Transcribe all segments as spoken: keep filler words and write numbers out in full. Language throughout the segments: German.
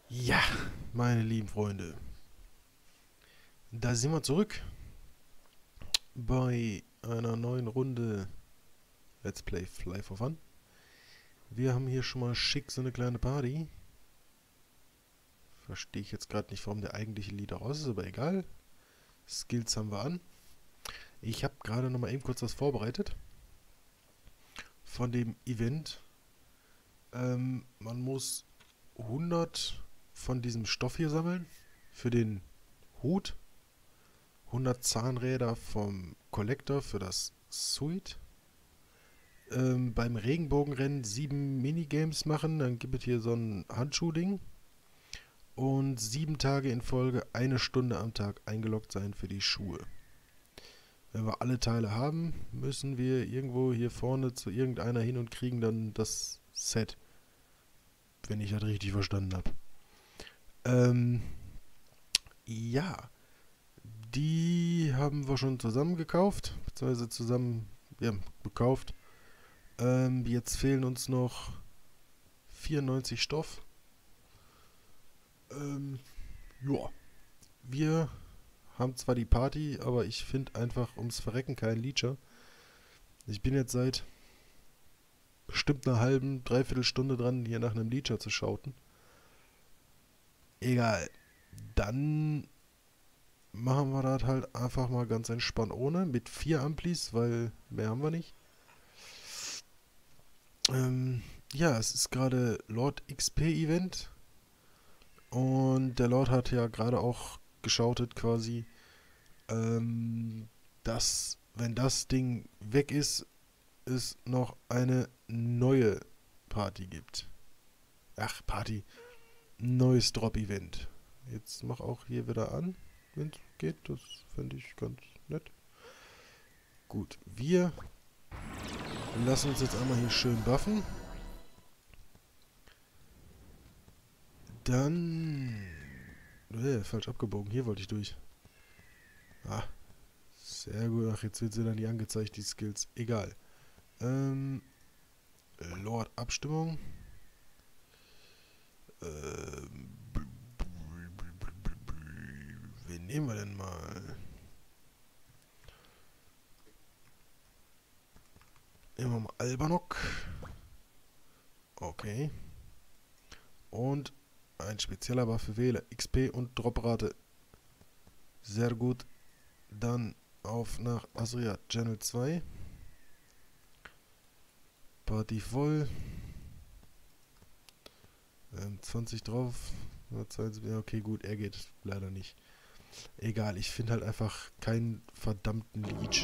Ja, meine lieben Freunde, da sind wir zurück bei einer neuen Runde Let's Play Fly for Fun. Wir haben hier schon mal schick so eine kleine Party. Verstehe ich jetzt gerade nicht, warum der eigentliche Leader raus ist, aber egal. Skills haben wir an. Ich habe gerade noch mal eben kurz was vorbereitet von dem Event. Ähm, man muss hundert von diesem Stoff hier sammeln für den Hut. hundert Zahnräder vom Collector für das Suite. Ähm, beim Regenbogenrennen sieben Minigames machen, dann gibt es hier so ein Handschuhding. Und sieben Tage in Folge eine Stunde am Tag eingeloggt sein für die Schuhe. Wenn wir alle Teile haben, müssen wir irgendwo hier vorne zu irgendeiner hin und kriegen dann das Set. Wenn ich das richtig verstanden habe. Ähm, ja. Die haben wir schon zusammen gekauft, beziehungsweise zusammen ja, gekauft. Ähm, jetzt fehlen uns noch vierundneunzig Stoff. Ähm, ja. Wir haben zwar die Party, aber ich finde einfach ums Verrecken keinen Leecher. Ich bin jetzt seit bestimmt einer halben, dreiviertel Stunde dran, hier nach einem Leecher zu schauten. Egal. Dann machen wir das halt einfach mal ganz entspannt ohne. Mit vier Amplis, weil mehr haben wir nicht. Ähm, ja, es ist gerade Lord X P Event. Und der Lord hat ja gerade auch geschautet quasi, ähm, dass, wenn das Ding weg ist, es noch eine neue Party gibt. Ach, Party. Neues Drop-Event. Jetzt mach auch hier wieder an, wenn es geht. Das finde ich ganz nett. Gut, wir lassen uns jetzt einmal hier schön buffen. Dann... Äh, falsch abgebogen. Hier wollte ich durch. Ah, sehr gut. Ach, jetzt wird sie dann nicht angezeigt, die Skills. Egal. Ähm, Lord Abstimmung. Ähm, wen nehmen wir denn mal? Nehmen wir mal Albanok. Okay. Und ein spezieller Waffe wähle. X P und Droprate. Sehr gut. Dann auf nach Asria Channel zwei. Party voll. Ähm, zwanzig drauf. Ja, okay, gut, er geht leider nicht. Egal, ich finde halt einfach keinen verdammten Leech.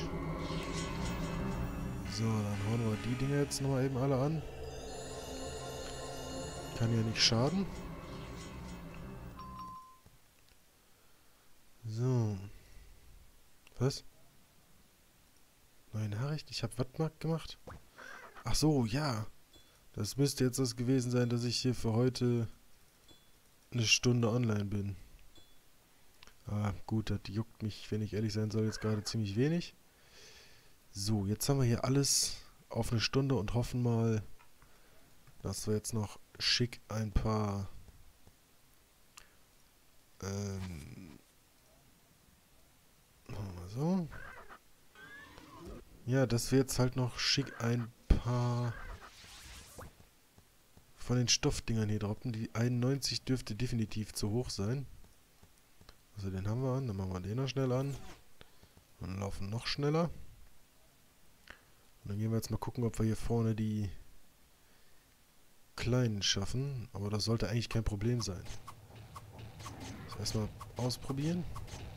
So, dann hauen wir die Dinger jetzt nochmal eben alle an. Kann ja nicht schaden. So. Was? Neue Nachricht? Ich habe was gemacht? Ach so, ja. Das müsste jetzt das gewesen sein, dass ich hier für heute eine Stunde online bin. Ah, gut, das juckt mich, wenn ich ehrlich sein soll, jetzt gerade ziemlich wenig. So, jetzt haben wir hier alles auf eine Stunde und hoffen mal, dass wir jetzt noch schick ein paar ähm, machen wir mal so. Ja, dass wir jetzt halt noch schick ein paar von den Stoffdingern hier droppen. Die einundneunzig dürfte definitiv zu hoch sein. Also den haben wir an, dann machen wir den noch schnell an. Und laufen noch schneller. Und dann gehen wir jetzt mal gucken, ob wir hier vorne die kleinen schaffen. Aber das sollte eigentlich kein Problem sein. Das erstmal ausprobieren.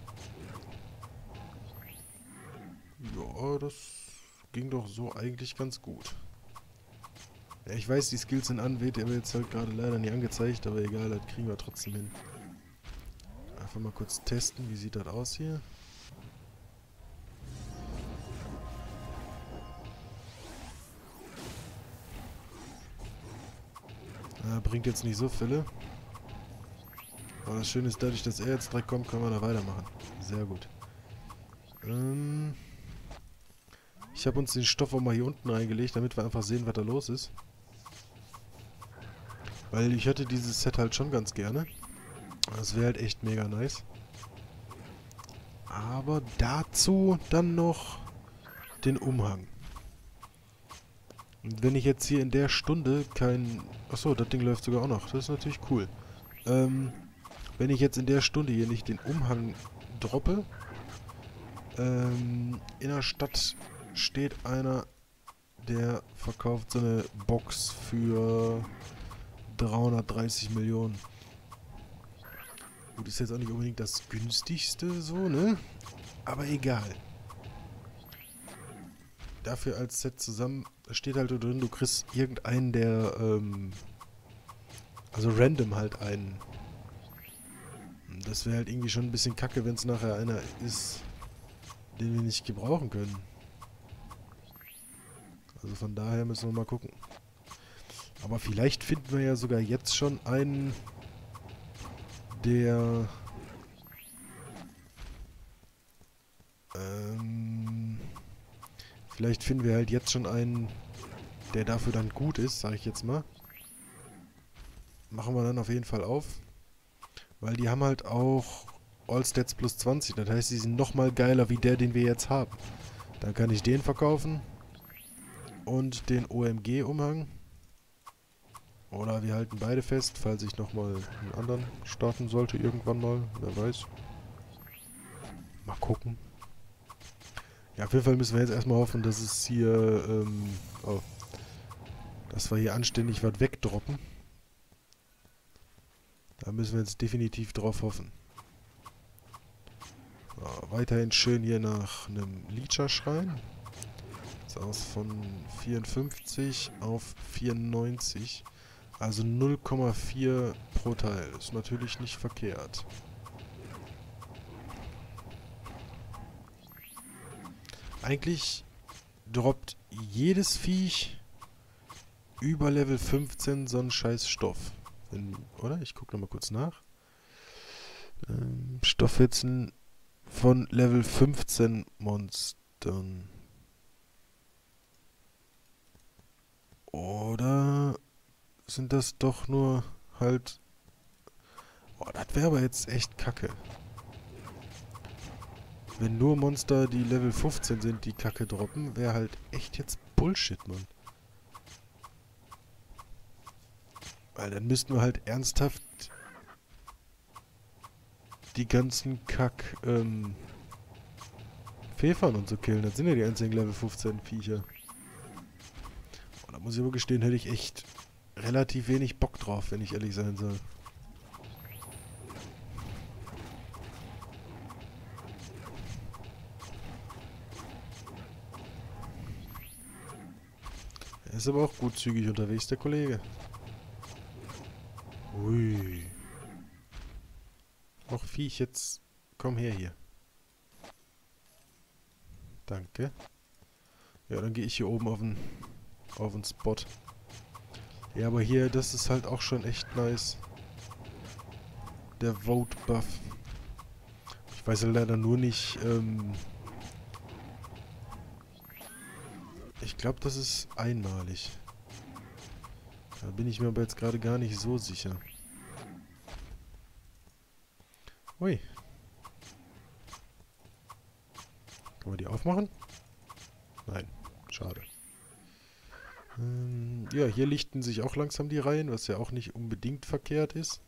Ja, das ging doch so eigentlich ganz gut. Ja, ich weiß, die Skills sind an, wird aber jetzt halt gerade leider nicht angezeigt, aber egal, das kriegen wir trotzdem hin. Einfach mal kurz testen, wie sieht das aus hier. Ah, bringt jetzt nicht so viele. Aber das Schöne ist, dadurch, dass er jetzt direkt kommt, können wir da weitermachen. Sehr gut. Ähm ich habe uns den Stoff auch mal hier unten reingelegt, damit wir einfach sehen, was da los ist. Weil ich hätte dieses Set halt schon ganz gerne. Das wäre halt echt mega nice. Aber dazu dann noch den Umhang. Und wenn ich jetzt hier in der Stunde kein... Achso, das Ding läuft sogar auch noch. Das ist natürlich cool. Ähm, wenn ich jetzt in der Stunde hier nicht den Umhang droppe... Ähm, in der Stadt steht einer, der verkauft so eine Box für dreihundertdreißig Millionen. Gut, ist jetzt auch nicht unbedingt das günstigste so, ne? Aber egal. Dafür als Set zusammen, da steht halt so drin, du kriegst irgendeinen, der, ähm, also random halt einen. Das wäre halt irgendwie schon ein bisschen kacke, wenn es nachher einer ist, den wir nicht gebrauchen können. Also von daher müssen wir mal gucken. Aber vielleicht finden wir ja sogar jetzt schon einen, der... Ähm... Vielleicht finden wir halt jetzt schon einen, der dafür dann gut ist, sag ich jetzt mal. Machen wir dann auf jeden Fall auf. Weil die haben halt auch All-Stats plus zwanzig. Das heißt, die sind nochmal geiler wie der, den wir jetzt haben. Dann kann ich den verkaufen. Und den O M G-Umhang. Oder wir halten beide fest, falls ich nochmal einen anderen starten sollte irgendwann mal. Wer weiß. Mal gucken. Ja, auf jeden Fall müssen wir jetzt erstmal hoffen, dass es hier, ähm, oh, dass wir hier anständig was wegdroppen. Da müssen wir jetzt definitiv drauf hoffen. So, weiterhin schön hier nach einem Leecher schreien. Jetzt aus von vierundfünfzig auf vierundneunzig. Also null Komma vier pro Teil. Ist natürlich nicht verkehrt. Eigentlich droppt jedes Viech über Level fünfzehn so einen scheiß Stoff. Wenn, oder? Ich gucke nochmal kurz nach. Ähm, Stoffhitzen von Level fünfzehn Monstern. Oder sind das doch nur halt... Oh, das wäre aber jetzt echt kacke. Wenn nur Monster, die Level fünfzehn sind, die Kacke droppen, wäre halt echt jetzt Bullshit, Mann. Weil dann müssten wir halt ernsthaft die ganzen Kack, ähm, Pfeffern und so killen. Das sind ja die einzigen Level fünfzehn Viecher. Und da muss ich aber gestehen, hätte ich echt relativ wenig Bock drauf, wenn ich ehrlich sein soll. Er ist aber auch gut zügig unterwegs, der Kollege. Ui. Och, Viech, jetzt komm her hier. Danke. Ja, dann gehe ich hier oben auf den, auf den Spot. Ja, aber hier, das ist halt auch schon echt nice. Der Vote-Buff. Ich weiß ja leider nur nicht, ähm... Ich glaube, das ist einmalig. Da bin ich mir aber jetzt gerade gar nicht so sicher. Ui. Kann man die aufmachen? Nein. Schade. Ähm, ja, hier lichten sich auch langsam die Reihen, was ja auch nicht unbedingt verkehrt ist.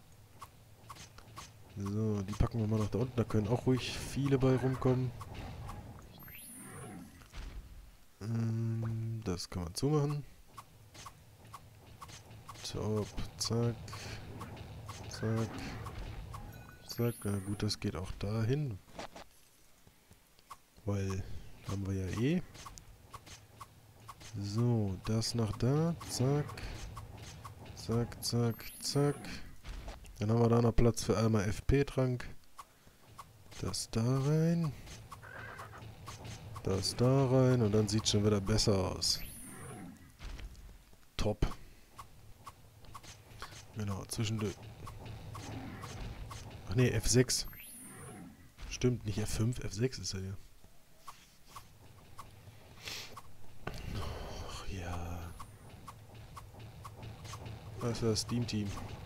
So, die packen wir mal nach da unten. Da können auch ruhig viele bei rumkommen. Ähm, das kann man zumachen. Top, zack. Zack. Zack. Na gut, das geht auch dahin. Weil, haben wir ja eh. So, das nach da. Zack. Zack, zack, zack. Dann haben wir da noch Platz für einmal F P-Trank. Das da rein. Das da rein. Und dann sieht es schon wieder besser aus. Top. Genau, zwischendurch. Ach nee, F sechs. Stimmt, nicht F fünf, F sechs ist er ja. Ach ja. Das ist das Steam-Team.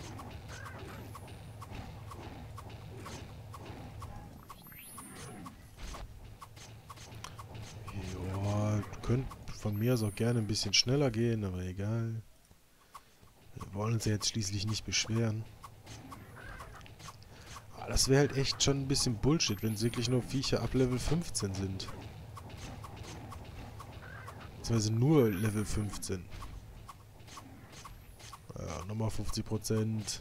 Ja, könnt von mir aus auch gerne ein bisschen schneller gehen, aber egal. Wir wollen uns ja jetzt schließlich nicht beschweren. Aber das wäre halt echt schon ein bisschen Bullshit, wenn es wirklich nur Viecher ab Level fünfzehn sind. Beziehungsweise nur Level fünfzehn. Ja, nochmal fünfzig Prozent.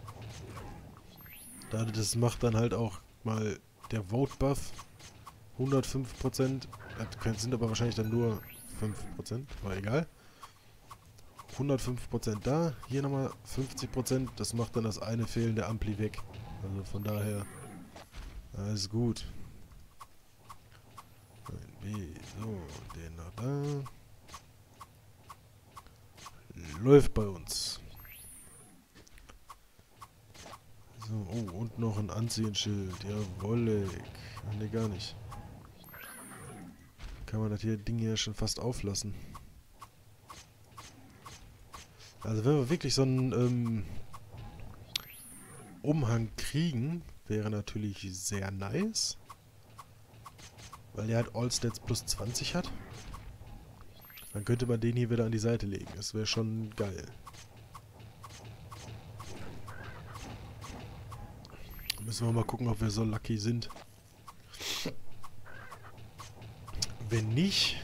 Das macht dann halt auch mal der Vote-Buff. hundertfünf Prozent. Das sind aber wahrscheinlich dann nur fünf Prozent. Aber egal. hundertfünf Prozent da. Hier nochmal fünfzig Prozent. Das macht dann das eine fehlende Ampli weg. Also von daher. Alles gut. So, den noch da. Läuft bei uns. So, oh, und noch ein Anziehenschild. Jawolle. Ne, gar nicht. Kann man das hier Ding hier schon fast auflassen. Also wenn wir wirklich so einen ähm, Umhang kriegen, wäre natürlich sehr nice. Weil der halt All Stats plus zwanzig hat. Dann könnte man den hier wieder an die Seite legen. Das wäre schon geil. Müssen wir mal gucken, ob wir so lucky sind. Wenn nicht...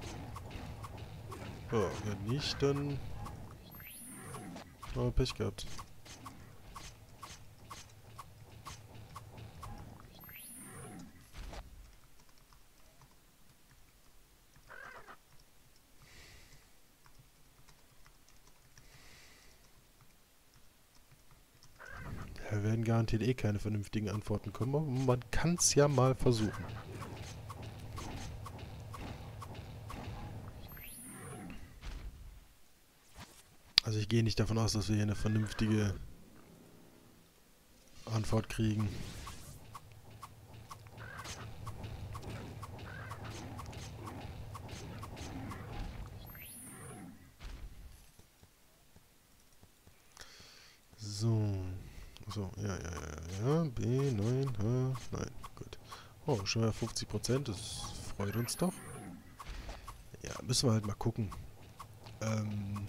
Ja, wenn nicht, dann... haben wir Pech gehabt. Da werden garantiert eh keine vernünftigen Antworten kommen, aber man kann es ja mal versuchen. Also ich gehe nicht davon aus, dass wir hier eine vernünftige Antwort kriegen. So. So, ja, ja, ja, ja. B, neun, H, nein, gut. Oh, schon mal fünfzig Prozent, das freut uns doch. Ja, müssen wir halt mal gucken. Ähm...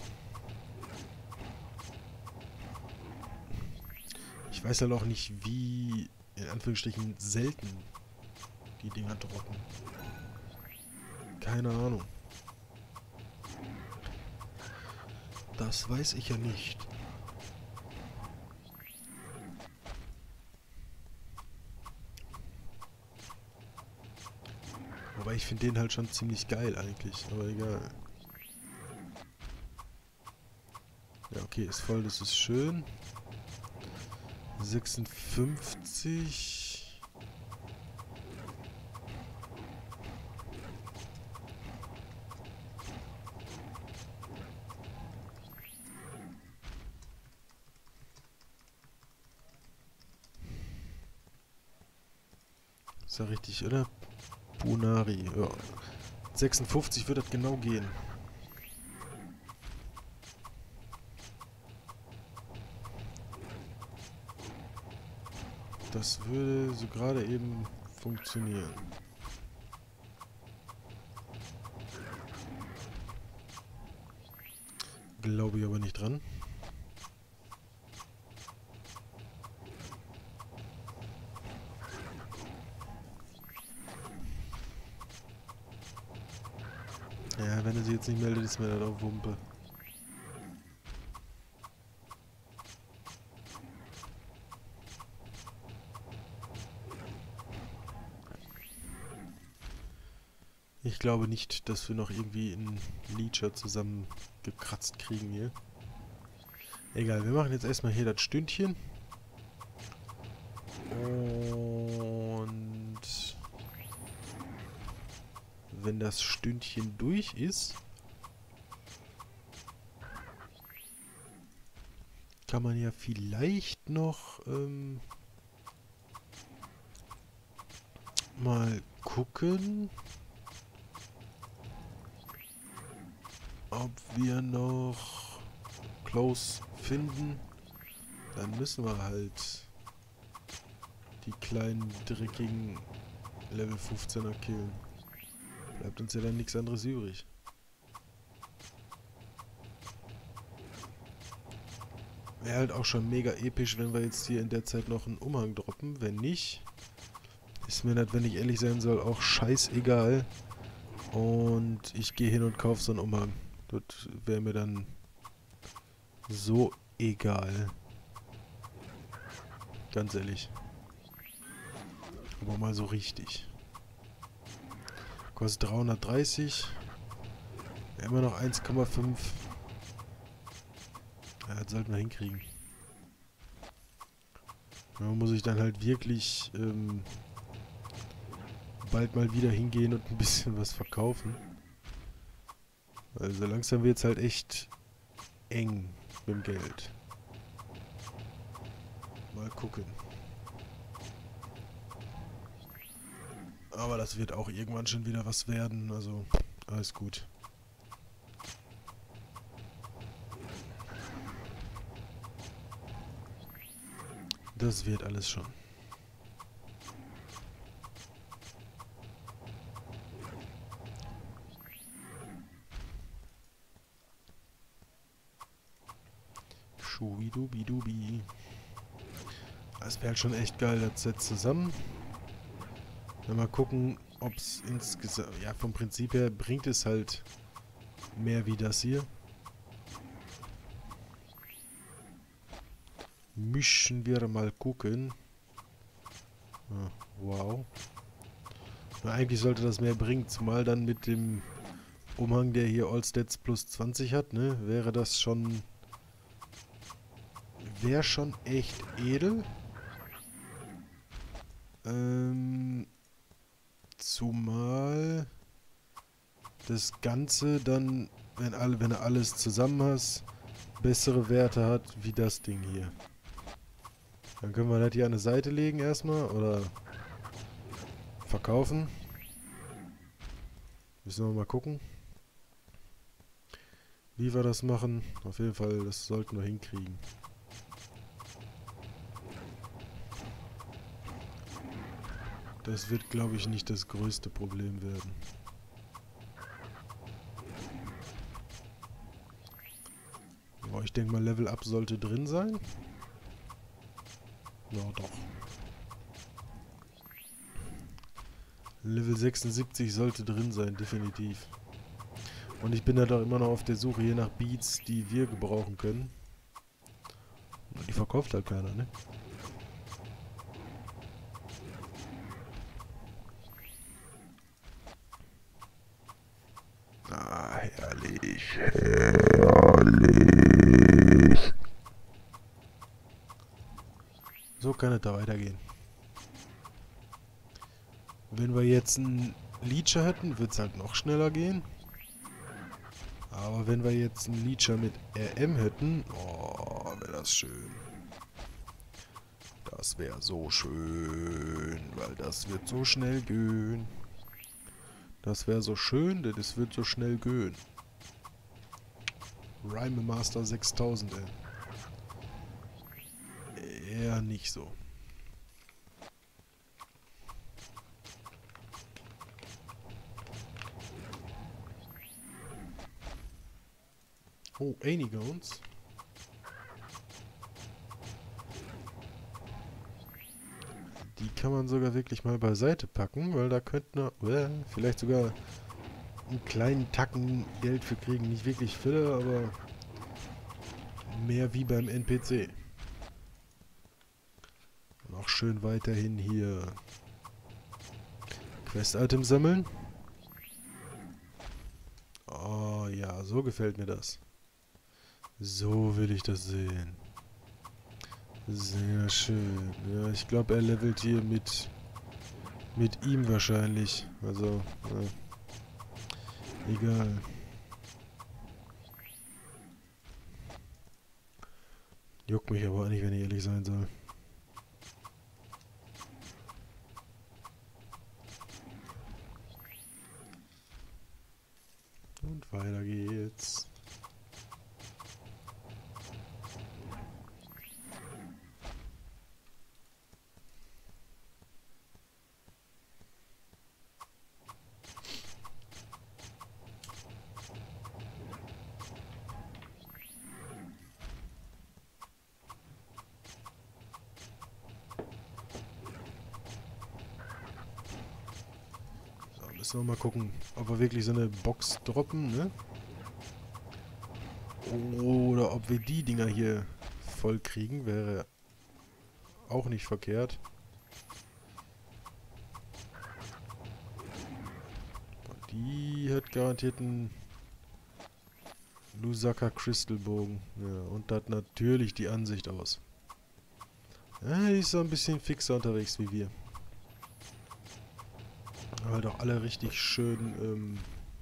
Ich weiß halt auch nicht, wie, in Anführungsstrichen, selten die Dinger droppen. Keine Ahnung. Das weiß ich ja nicht. Wobei ich finde den halt schon ziemlich geil eigentlich, aber egal. Ja, okay, ist voll, das ist schön. sechsundfünfzig. Ist ja richtig, oder? Bunari, ja. sechsundfünfzig wird das genau gehen. Das würde so gerade eben funktionieren. Glaube ich aber nicht dran. Ja, wenn er sich jetzt nicht meldet, ist mir das auch Wumpe. Ich glaube nicht, dass wir noch irgendwie einen Leecher zusammengekratzt kriegen hier. Egal, wir machen jetzt erstmal hier das Stündchen. Und wenn das Stündchen durch ist, kann man ja vielleicht noch ähm, mal gucken, ob wir noch Close finden, dann müssen wir halt die kleinen, dreckigen Level fünfzehner killen. Bleibt uns ja dann nichts anderes übrig. Wäre halt auch schon mega episch, wenn wir jetzt hier in der Zeit noch einen Umhang droppen. Wenn nicht, ist mir das, wenn ich ehrlich sein soll, auch scheißegal. Und ich gehe hin und kaufe so einen Umhang. Das wäre mir dann so egal. Ganz ehrlich. Aber mal so richtig. Kostet dreihundertdreißig. Immer noch eins Komma fünf. Ja, das sollten wir hinkriegen. Da muss ich dann halt wirklich ähm, bald mal wieder hingehen und ein bisschen was verkaufen. Also langsam wird es halt echt eng mit dem Geld. Mal gucken. Aber das wird auch irgendwann schon wieder was werden. Also alles gut. Das wird alles schon. Schubidubidubi. Das wäre halt schon echt geil, das Set zusammen. Dann mal gucken, ob es insgesamt... Ja, vom Prinzip her bringt es halt mehr wie das hier. Müssen wir mal gucken. Ah, wow. Na, eigentlich sollte das mehr bringen, zumal dann mit dem Umhang, der hier All-Stats plus zwanzig hat, ne, wäre das schon... Wäre schon echt edel. Ähm... Zumal das Ganze dann, wenn, alle, wenn du alles zusammen hast, bessere Werte hat wie das Ding hier. Dann können wir das hier an die Seite legen erstmal oder verkaufen. Müssen wir mal gucken, wie wir das machen. Auf jeden Fall, das sollten wir hinkriegen. Das wird, glaube ich, nicht das größte Problem werden. Aber ich denke mal, Level Up sollte drin sein. Ja, doch. Level sechsundsiebzig sollte drin sein, definitiv. Und ich bin da doch immer noch auf der Suche hier nach Beats, die wir gebrauchen können. Die verkauft halt keiner, ne? Ah, herrlich, herrlich. So kann es da weitergehen. Wenn wir jetzt einen Leecher hätten, wird es halt noch schneller gehen. Aber wenn wir jetzt einen Leecher mit R M hätten, oh, wäre das schön. Das wäre so schön, weil das wird so schnell gehen. Das wäre so schön, denn es wird so schnell gehen. Rhyme Master sechstausend, ey. Eher nicht so. Oh, Anigons. Die kann man sogar wirklich mal beiseite packen, weil da könnten wir äh, vielleicht sogar einen kleinen Tacken Geld für kriegen. Nicht wirklich viele, aber mehr wie beim N P C. Und auch schön weiterhin hier Quest-Item sammeln. Oh ja, so gefällt mir das. So will ich das sehen. Sehr schön. Ja, ich glaube, er levelt hier mit mit ihm wahrscheinlich. Also, ja. Egal. Juckt mich aber auch nicht, wenn ich ehrlich sein soll. Und weiter geht's. Müssen wir mal gucken, ob wir wirklich so eine Box droppen, ne? Oder ob wir die Dinger hier voll kriegen, wäre auch nicht verkehrt. Die hat garantiert einen Lusaka Crystal Bogen. Ja, und hat natürlich die Ansicht aus. Ja, die ist so ein bisschen fixer unterwegs wie wir. Aber doch alle richtig schön, ähm...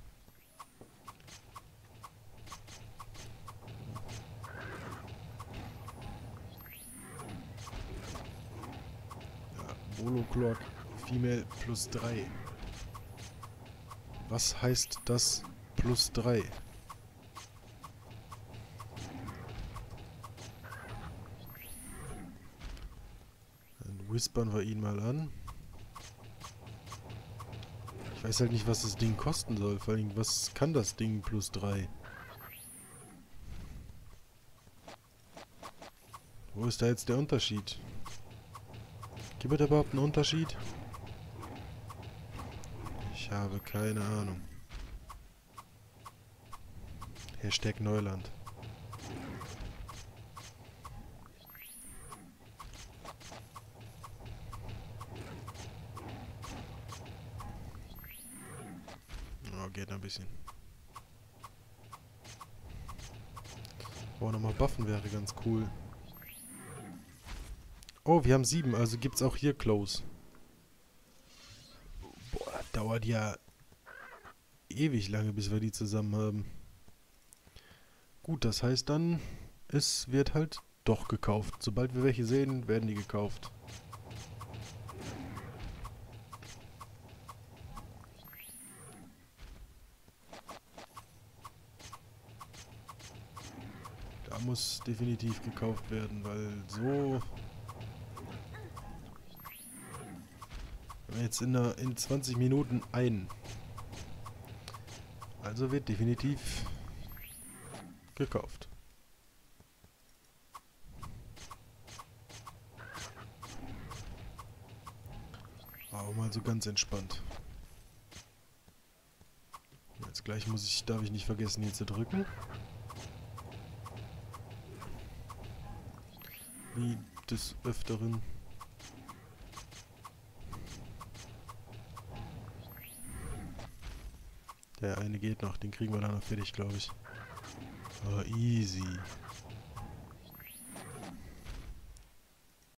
ja, Bolo Clock Female plus drei. Was heißt das plus drei? Dann whispern wir ihn mal an. Ich weiß halt nicht, was das Ding kosten soll. Vor allem, was kann das Ding plus drei? Wo ist da jetzt der Unterschied? Gibt es da überhaupt einen Unterschied? Ich habe keine Ahnung. Hashtag Neuland. Oh, geht ein bisschen. Oh, nochmal buffen wäre ganz cool. Oh, wir haben sieben, also gibt's auch hier Close. Boah, das dauert ja ewig lange, bis wir die zusammen haben. Gut, das heißt dann, es wird halt doch gekauft. Sobald wir welche sehen, werden die gekauft. Da muss definitiv gekauft werden, weil so... Wenn wir jetzt in, der, in zwanzig Minuten ein. Also wird definitiv gekauft. Aber mal so ganz entspannt. Jetzt gleich muss ich, darf ich nicht vergessen, hier zu drücken. Wie des Öfteren. Der eine geht noch, den kriegen wir dann noch fertig, glaube ich. Oh, easy.